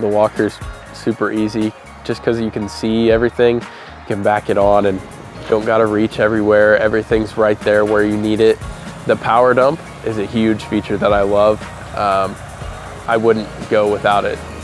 The walker's super easy just because you can see everything. You can back it on and don't gotta reach everywhere. Everything's right there where you need it. The power dump is a huge feature that I love. I wouldn't go without it.